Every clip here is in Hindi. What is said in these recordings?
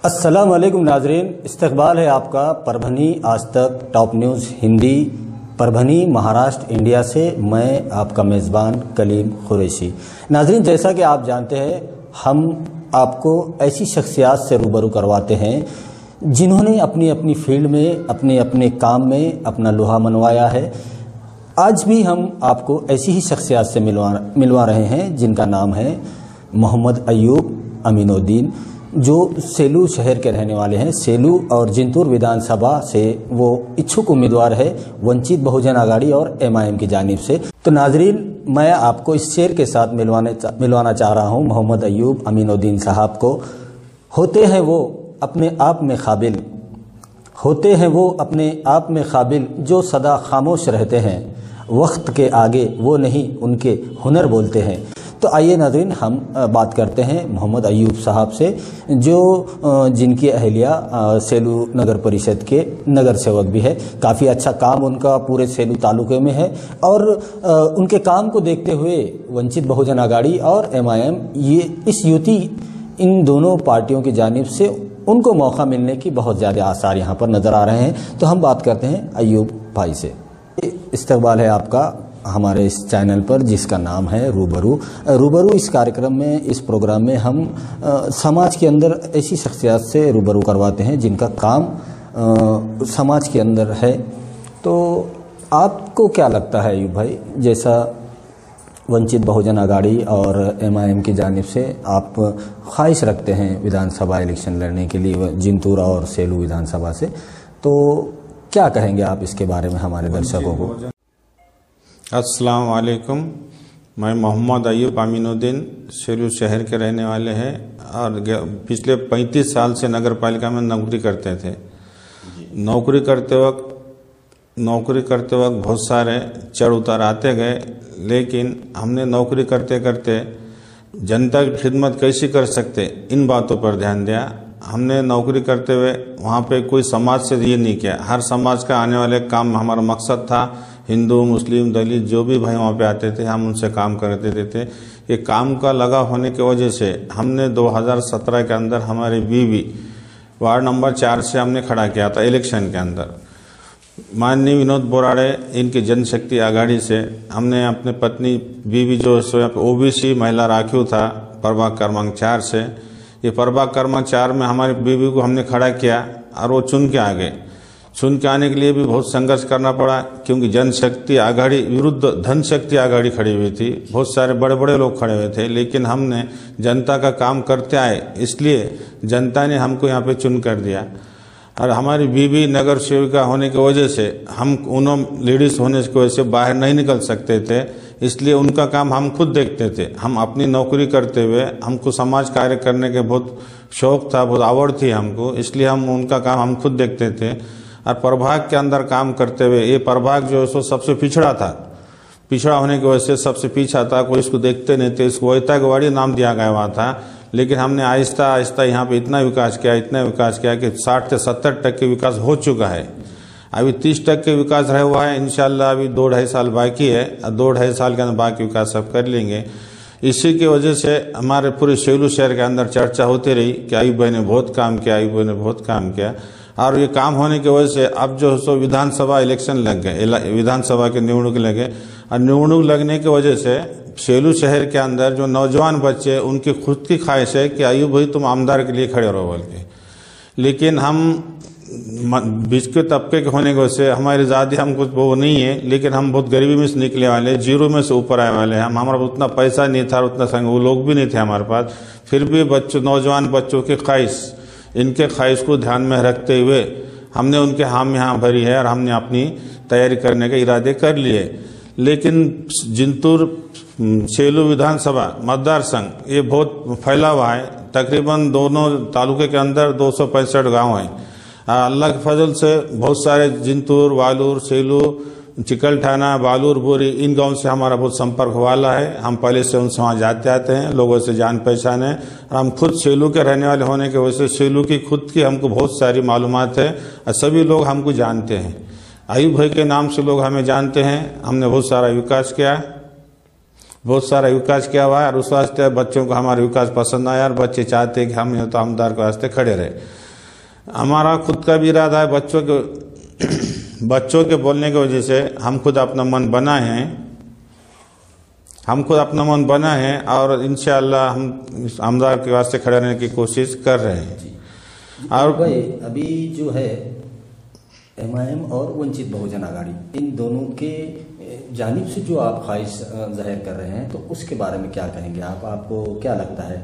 अस्सलाम वालेकुम नाजरीन, इस्तकबाल है आपका Parbhani Aaj Tak top news Hindi Parbhani Maharashtra India से। मैं आपका मेज़बान कलीम कुरैशी। नाजरीन, जैसा कि आप जानते हैं, हम आपको ऐसी शख्सियात से रूबरू करवाते हैं जिन्होंने अपनी अपनी फील्ड में अपने अपने काम में अपना लोहा मनवाया है। आज भी हम आपको ऐसी ही शख्सियात से मिलवा रहे हैं जिनका नाम है मोहम्मद अयूब अमीनुद्दीन, जो सेलू शहर के रहने वाले हैं। सेलू और जिंतूर विधानसभा से वो इच्छुक उम्मीदवार है वंचित बहुजन आघाड़ी और MIM की जानिब से। तो नाजरीन, मैं आपको इस शेर के साथ मिलवाना चाह रहा हूँ मोहम्मद अयूब अमीनुद्दीन साहब को। होते हैं वो अपने आप में काबिल, होते हैं वो अपने आप में काबिल, जो सदा खामोश रहते हैं, वक्त के आगे वो नहीं उनके हुनर बोलते हैं। तो आइए नाज़रीन, हम बात करते हैं मोहम्मद अयूब साहब से, जो जिनकी अहलिया सेलू नगर परिषद के नगर सेवक भी है। काफ़ी अच्छा काम उनका पूरे सेलू तालुके में है और उनके काम को देखते हुए वंचित बहुजन आघाड़ी और MIM, ये इस युति इन दोनों पार्टियों की जानिब से उनको मौका मिलने की बहुत ज़्यादा आसार यहाँ पर नज़र आ रहे हैं। तो हम बात करते हैं अयूब भाई से। इस्तकबाल है आपका हमारे इस चैनल पर जिसका नाम है रूबरू। इस कार्यक्रम में, इस प्रोग्राम में हम समाज के अंदर ऐसी शख्सियत से रूबरू करवाते हैं जिनका काम समाज के अंदर है। तो आपको क्या लगता है अयूब भाई, जैसा वंचित बहुजन आघाड़ी और MIM की जानिब से आप ख्वाहिश रखते हैं विधानसभा इलेक्शन लड़ने के लिए जिंतूर और सेलू विधानसभा से, तो क्या कहेंगे आप इसके बारे में हमारे दर्शकों को? अस्सलाम वालेकुम। मैं मोहम्मद अयूब अमीनुद्दीन सेलू शहर के रहने वाले हैं और पिछले 35 साल से नगर पालिका में नौकरी करते थे। नौकरी करते वक्त बहुत सारे चढ़ उतार आते गए, लेकिन हमने नौकरी करते करते जनता की खिदमत कैसे कर सकते, इन बातों पर ध्यान दिया। हमने नौकरी करते हुए वहाँ पे कोई समाज से ये नहीं किया, हर समाज का आने वाले काम हमारा मकसद था। हिंदू, मुस्लिम, दलित जो भी भाई वहाँ पे आते थे, हम उनसे काम करते थे। ये काम का लगा होने की वजह से हमने 2017 के अंदर हमारी बीवी वार्ड नंबर 4 से हमने खड़ा किया था इलेक्शन के अंदर। माननीय विनोद बोराड़े, इनकी जनशक्ति आघाड़ी से हमने अपने पत्नी बीवी जो OBC महिला राखियों था प्रभाग क्रमांक 4 से, ये प्रभाग क्रमांक 4 में हमारी बीवी को हमने खड़ा किया और वो चुन के आ गए। चुन के आने के लिए भी बहुत संघर्ष करना पड़ा, क्योंकि जनशक्ति आघाड़ी विरुद्ध धन शक्ति आघाड़ी खड़ी हुई थी। बहुत सारे बड़े बड़े लोग खड़े हुए थे, लेकिन हमने जनता का काम करते आए, इसलिए जनता ने हमको यहाँ पे चुन कर दिया। और हमारी बीवी नगर सेविका होने की वजह से हम उन्होंने लेडीज होने की वजह से बाहर नहीं निकल सकते थे, इसलिए उनका काम हम खुद देखते थे। हम अपनी नौकरी करते हुए हमको समाज कार्य करने के बहुत शौक था, बहुत आवड़ थी हमको, इसलिए हम उनका काम हम खुद देखते थे। और प्रभाग के अंदर काम करते हुए, ये प्रभाग जो है सो सबसे पिछड़ा था, पिछड़ा होने की वजह से सबसे पीछा था, कोई इसको देखते नहीं थे, इसको वैतागवाड़ी नाम दिया गया हुआ था। लेकिन हमने आहिस्ता आहिस्ता यहाँ पे इतना विकास किया कि 60 से 70% विकास हो चुका है। अभी 30% विकास रहा हुआ है। इंशाल्लाह अभी 2-2.5 साल बाकी है और 2-2.5 साल के अंदर बाकी विकास सब कर लेंगे। इसी की वजह से हमारे पूरे सेलू शहर के अंदर चर्चा होती रही कि अयूब भाई ने बहुत काम किया, अयूब भाई ने बहुत काम किया। और ये काम होने की वजह से अब जो है सो विधानसभा इलेक्शन लग गए, विधानसभा के निवडणूक लगे। और निवडणूक लगने की वजह से सेलू शहर के अंदर जो नौजवान बच्चे, उनकी खुद की ख्वाहिश है कि अयूब भाई तुम आमदार के लिए खड़े रहो बोल के। लेकिन हम बीच के तबके के होने की वजह से हमारी ज़्यादा हम कुछ वो नहीं है, लेकिन हम बहुत गरीबी में से निकले वाले, जीरो में से ऊपर आए वाले हैं। हमारा उतना पैसा नहीं था, उतना संग वो लोग भी नहीं थे हमारे पास। फिर भी नौजवान बच्चों की ख्वाहिश, इनके ख्वाहिश को ध्यान में रखते हुए हमने उनके हम यहाँ भरी है और हमने अपनी तैयारी करने के इरादे कर लिए। लेकिन जिंतूर सेलू विधानसभा मतदार संघ ये बहुत फैला हुआ है, तकरीबन दोनों तालुके के अंदर 265 गांव हैं। अल्लाह के फजल से बहुत सारे जिंतूर, वालूर, सेलू, चिकलठाना, बालूर, बोरी, इन गांव से हमारा बहुत संपर्क वाला है। हम पहले से उनसे वहाँ जाते आते हैं, लोगों से जान पहचान है। और हम खुद सेलू के रहने वाले होने की वजह से सेलू की खुद की हमको बहुत सारी मालूमात है और सभी लोग हमको जानते हैं। अयूब भाई के नाम से लोग हमें जानते हैं। हमने बहुत सारा विकास किया, बहुत सारा विकास किया हुआ है और उस वास्ते बच्चों को हमारा विकास पसंद आया और बच्चे चाहते हैं कि हम तो आमदार के वास्ते खड़े रहे। हमारा खुद का भी इरादा है बच्चों के बोलने की वजह से हम खुद अपना मन बना है और इंशाअल्लाह हम आमदार के वास्ते खड़े रहने की कोशिश कर रहे हैं। और भाई अभी जो है एमआईएम और वंचित बहुजन आघाड़ी, इन दोनों के जानिब से जो आप ख्वाहिश जाहिर कर रहे हैं, तो उसके बारे में क्या कहेंगे आप? आपको क्या लगता है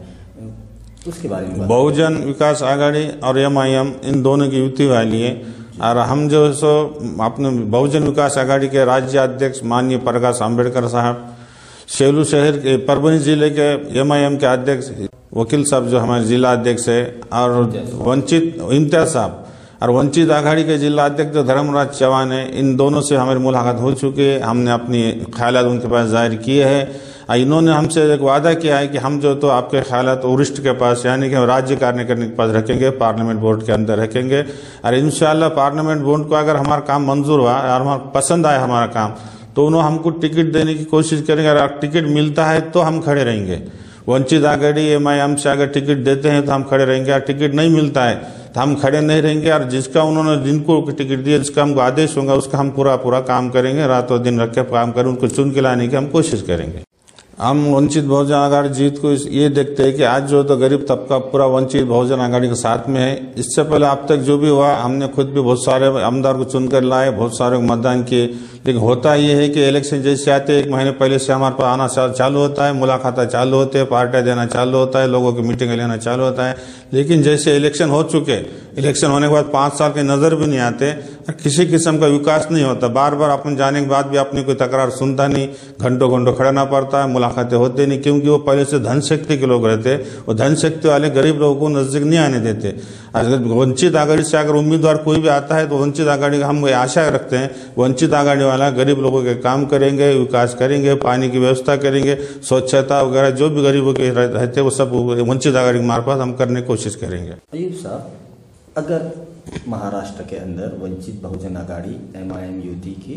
उसके बारे में? बहुजन विकास आघाड़ी और एमआईएम इन दोनों की युति वाली है और हम जो सो अपने बहुजन विकास आघाड़ी के राज्य अध्यक्ष माननीय प्रकाश आंबेडकर साहब, सेलू शहर के परभनी जिले के एमआईएम के अध्यक्ष वकील साहब जो हमारे जिला अध्यक्ष है, और वंचित इम्तियाज साहब और वंचित आघाड़ी के जिला अध्यक्ष जो धर्मराज चौहान है, इन दोनों से हमारी मुलाकात हो चुकी है। हमने अपनी ख्यालात उनके पास जाहिर किए हैं। इन्होंने हमसे एक वादा किया है कि हम जो तो आपके ख्यालात वरिष्ठ के पास यानी कि राज्य कार्यकारिणी के पास रखेंगे, पार्लियामेंट बोर्ड के अंदर रखेंगे और इंशाअल्लाह पार्लियामेंट बोर्ड को अगर हमारा काम मंजूर हुआ और हमारा पसंद आया हमारा काम, तो उन्होंने हमको टिकट देने की कोशिश करेंगे। अगर टिकट मिलता है तो हम खड़े रहेंगे। वंचित आघाड़ी एमआईएम से अगर टिकट देते हैं तो हम खड़े रहेंगे और टिकट नहीं मिलता है तो हम खड़े नहीं रहेंगे। और जिनको टिकट दिया, जिसका हमको आदेश होगा उसका हम पूरा काम करेंगे, रातों दिन रख के काम करें, उनको चुन के लाने की हम कोशिश करेंगे। हम वंचित बहुजन आघाड़ी जीत को ये देखते हैं कि आज जो तो गरीब तबका पूरा वंचित बहुजन आघाड़ी के साथ में है। इससे पहले अब तक जो भी हुआ, हमने खुद भी बहुत सारे आमदार को चुनकर लाए, बहुत सारे को मतदान किए, लेकिन होता ये है कि इलेक्शन जैसे आते एक महीने पहले से हमारे पास आना चालू होता है, मुलाकात चालू होते हैं, पार्टियां देना चालू होता है, लोगों की मीटिंग लेना चालू होता है। लेकिन जैसे इलेक्शन हो चुके, इलेक्शन होने के बाद 5 साल के नजर भी नहीं आते और किसी किस्म का विकास नहीं होता। बार बार अपन जाने के बाद भी अपनी कोई तकरार सुनता नहीं, घंटों खड़ना पड़ता है, मुलाकातें होते नहीं, क्योंकि वो पहले से धन शक्ति के लोग रहते, वो धन शक्ति वाले गरीब लोगों को नजदीक नहीं आने देते। अगर वंचित आघाड़ी से अगर उम्मीदवार कोई भी आता है तो वंचित आघाड़ी का हम आशा रखते हैं, वंचित आघाड़ी वाला गरीब लोगों के काम करेंगे, विकास करेंगे, पानी की व्यवस्था करेंगे, स्वच्छता वगैरह जो भी गरीबों के रहते वो सब वंचित आघाड़ी के मार्फत हम करने की कोशिश करेंगे। अयूब साहब, अगर महाराष्ट्र के अंदर वंचित बहुजन आघाड़ी एमआईएम युति की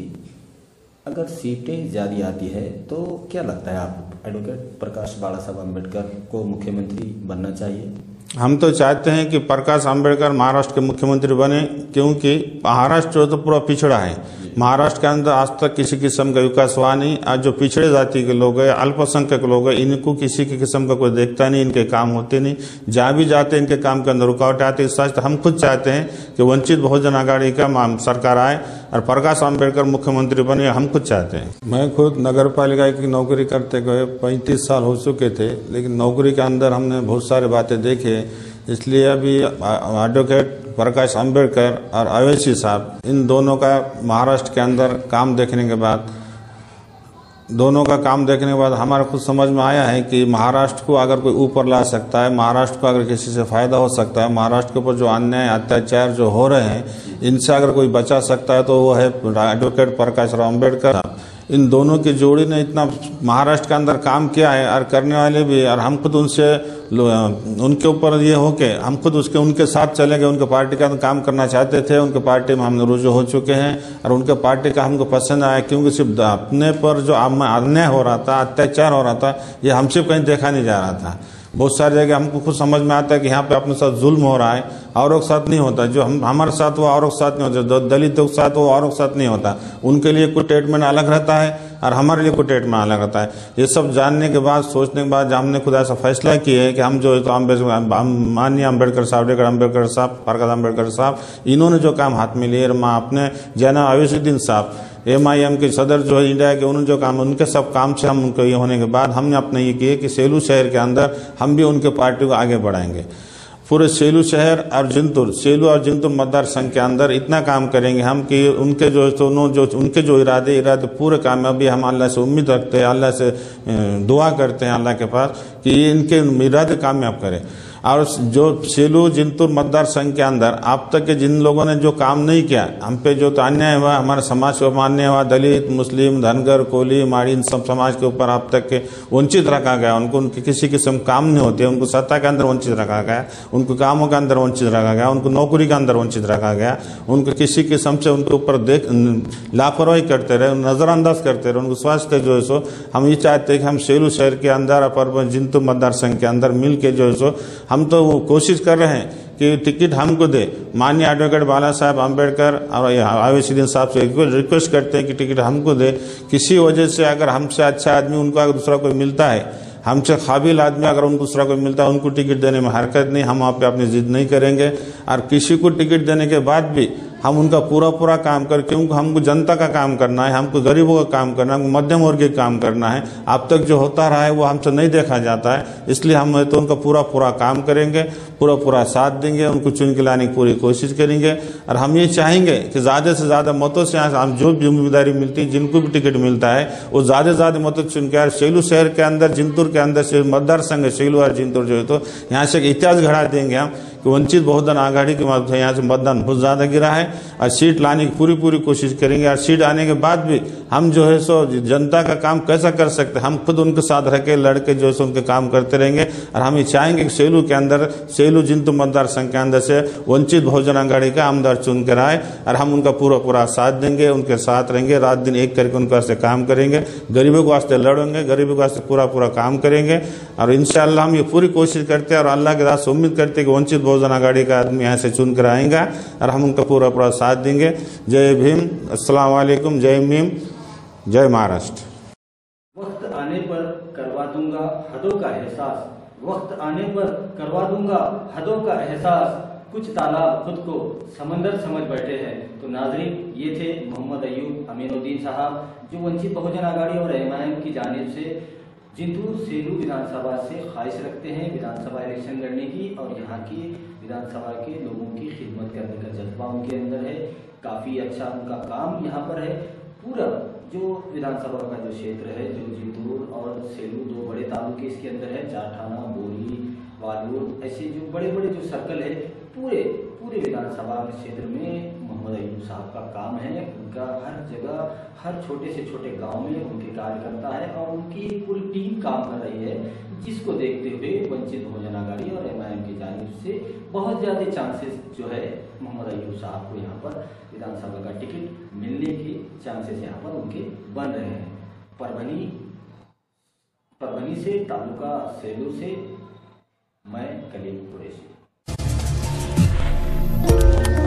अगर सीटें ज़्यादा आती है तो क्या लगता है आप एडवोकेट प्रकाश बाला साहब अम्बेडकर को मुख्यमंत्री बनना चाहिए? हम तो चाहते हैं कि प्रकाश आंबेडकर महाराष्ट्र के मुख्यमंत्री बने, क्योंकि महाराष्ट्र तो पूरा पिछड़ा है। महाराष्ट्र के अंदर आज तक किसी किस्म का विकास हुआ नहीं। आज जो पिछड़े जाति के लोग हैं, अल्पसंख्यक लोग हैं, इनको किसी की किस्म का कोई देखता नहीं, इनके काम होते नहीं, जहाँ भी जाते इनके काम के अंदर रुकावट आती है। सच हम खुद चाहते हैं कि वंचित बहुजन आघाड़ी का सरकार आए और प्रकाश आंबेडकर मुख्यमंत्री बने, हम खुद चाहते हैं। मैं खुद नगर पालिका की नौकरी करते हुए 35 साल हो चुके थे, लेकिन नौकरी के अंदर हमने बहुत सारी बातें देखे, इसलिए अभी एडवोकेट प्रकाश आंबेडकर और अवैसी साहब, इन दोनों का महाराष्ट्र के अंदर काम देखने के बाद हमारा खुद समझ में आया है कि महाराष्ट्र को अगर कोई ऊपर ला सकता है, महाराष्ट्र को अगर किसी से फायदा हो सकता है, महाराष्ट्र के ऊपर जो अन्याय अत्याचार जो हो रहे हैं इनसे अगर कोई बचा सकता है तो वो है एडवोकेट प्रकाश राव अम्बेडकर। इन दोनों की जोड़ी ने इतना महाराष्ट्र के अंदर काम किया है और करने वाले भी, और हम खुद उनके ऊपर ये हो के हम खुद उनके साथ चले गए, उनके पार्टी का काम करना चाहते थे, उनके पार्टी में हम रुजू हो चुके हैं और उनके पार्टी का हमको पसंद आया, क्योंकि सिर्फ अपने पर जो अन्याय हो रहा था, अत्याचार हो रहा था, ये हमसे कहीं देखा नहीं जा रहा था। बहुत सारी जगह हमको खुद समझ में आता है कि यहाँ पे अपने साथ जुल्म हो रहा है, औरों के साथ नहीं होता, जो हमारे साथ वो औरों के साथ नहीं होता, दलितों के साथ वो औरों के साथ नहीं होता, उनके लिए कोई ट्रीटमेंट अलग रहता है और हमारे लिए कोई ट्रीटमेंट अलग रहता है। ये सब जानने के बाद, सोचने के बाद हमने खुद ऐसा फैसला किया है कि हम जो तो माननीय अम्बेडकर साहब, प्रकाश अम्बेडकर साहब, इन्होंने जो काम हाथ में लिए, अपने जैना अवैसीद्दीन साहब एमआईएम के सदर जो है इंडिया के, उन्होंने जो काम, उनके सब काम से हम उनको ये होने के बाद हमने अपने ये किए कि सेलू शहर के अंदर हम भी उनके पार्टी को आगे बढ़ाएंगे। पूरे सेलू शहर और सेलू और जिंतूर मतदार संघ के अंदर इतना काम करेंगे हम कि उनके उनके जो इरादे पूरे कामयाबी हम अल्लाह से उम्मीद रखते हैं, अल्लाह से दुआ करते हैं अल्लाह के पास कि इनके इरादे कामयाब करें। और जो सेलू जिंतूर मतदार संघ के अंदर अब तक के जिन लोगों ने जो काम नहीं किया, हम पे जो अन्याय हुआ, हमारे समाज को अन्याय हुआ, दलित, मुस्लिम, धनगर, कोली, माड़ी, इन सब समाज के ऊपर अब तक के वंचित रखा गया। उनको उनके किसी किस्म काम नहीं होते, उनको सत्ता के अंदर वंचित रखा गया, उनको कामों के अंदर वंचित रखा गया, उनको नौकरी के अंदर वंचित रखा गया, उनको किसी किस्म से उनके ऊपर लापरवाही करते रहे, नजरअंदाज करते रहे, उनको स्वास्थ्य जो है सो हम ये चाहते हैं कि हम सेलू शहर के अंदर और जिंतूर मतदार संघ के अंदर मिल के जो है सो हम तो कोशिश कर रहे हैं कि टिकट हमको दे। माननीय एडवोकेट बाला साहब अम्बेडकर और आवेशीदीन साहब से रिक्वेस्ट करते हैं कि टिकट हमको दे। किसी वजह से अगर हमसे अच्छा आदमी उनको अगर दूसरा कोई मिलता है, हमसे काबिल आदमी अगर उनको दूसरा कोई मिलता है, उनको टिकट देने में हरकत नहीं, हम वहाँ पे अपनी जिद नहीं करेंगे। और किसी को टिकट देने के बाद भी हम उनका पूरा काम कर, क्योंकि हमको जनता का काम करना है, हमको गरीबों का काम करना है, हमको मध्यम वर्ग का काम करना है। अब तक जो होता रहा है वो हमसे नहीं देखा जाता है, इसलिए हम तो उनका पूरा काम करेंगे, पूरा साथ देंगे, उनको चुन के लाने की पूरी कोशिश करेंगे। और हम ये चाहेंगे कि ज़्यादा से ज़्यादा मतों से हम जो जिम्मेदारी मिलती है, जिनको भी टिकट मिलता है वो ज़्यादा से ज़्यादा मतों चुन के सेलू शहर के अंदर, जिंतूर के अंदर से मतदार संघ सेलू और जिंतूर जो है तो यहाँ से इतिहास घड़ा देंगे हम कि वंचित बहुजन आघाड़ी के माध्यम से यहाँ से मतदान बहुत ज़्यादा गिरा है और सीट लाने की पूरी कोशिश करेंगे। और सीट आने के बाद भी हम जो है सो जनता का काम कैसा कर सकते हैं, हम खुद उनके साथ रह के लड़ के जो है सो उनके काम करते रहेंगे। और हम ये चाहेंगे कि सेलू के अंदर, सेलू जिंतूर मतदार संघ के अंदर से वंचित बहुजन आघाड़ी का आमदार चुन कर आए और हम उनका पूरा साथ देंगे, उनके साथ रहेंगे, रात दिन एक करके उनके वास्ते काम करेंगे, गरीबों के वास्ते लड़ेंगे, गरीबों के वास्ते पूरा काम करेंगे। और इंशाअल्लाह हम ये पूरी कोशिश करते हैं और अल्लाह के राह से उम्मीद करते हैं कि वंचित बहुजन आघाड़ी का आदमी यहाँ से चुन कर आएगा और हम उनका पूरा साथ देंगे। जय भीम, अस्सलाम वालेकुम, जय भीम, जय महाराष्ट्र। वक्त आने पर करवा दूंगा हदों का एहसास, वक्त आने पर करवा दूंगा हदों का एहसास, कुछ तालाब खुद को समंदर समझ बैठे हैं। तो नाजरीन, ये थे मोहम्मद अयूब अमीनुद्दीन साहब, जो वंचित बहुजन आघाड़ी और एमआईएम की जानिब से जिंतूर सेलू विधानसभा से ख्वाहिश रखते हैं विधानसभा इलेक्शन लड़ने की, और यहाँ की विधानसभा के लोगों की खिदमत करने का जज्बा उनके अंदर है। काफ़ी अच्छा उनका काम यहाँ पर है। पूरा जो विधानसभा का जो क्षेत्र है, जो जिंतूर और सेलू दो बड़े तालुके इसके अंदर है, जाठाना, बोली, वालूर, ऐसे जो बड़े जो सर्कल है, पूरे विधानसभा क्षेत्र में मोहम्मद अयूब साहब का काम है। उनका हर जगह, हर छोटे से छोटे गांव में उनके कार्यकर्ता है और उनकी पूरी टीम काम कर रही है, जिसको देखते हुए वंचित बहुजन आघाड़ी और एमआईएम की जानिब से बहुत ज़्यादा चांसेस जो है मोहम्मद अयूब साहब को यहाँ पर विधानसभा का टिकट मिलने के चांसेस यहाँ पर उनके बन रहे हैं। परभनी से, तालुका सेलू से मैं कलीम कुरैशी।